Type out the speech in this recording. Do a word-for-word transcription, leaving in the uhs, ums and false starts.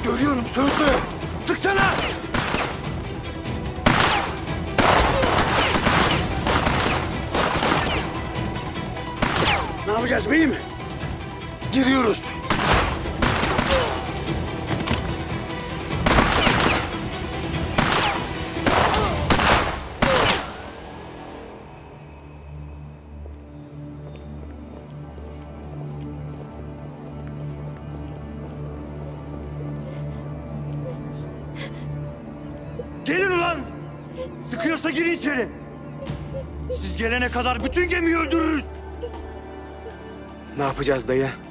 Görüyorum sözlü. Sıksana! Ne yapacağız beyim? Giriyoruz. Gelin ulan! Sıkıyorsa girin içeri. Siz gelene kadar bütün gemiyi öldürürüz. Ne yapacağız dayı?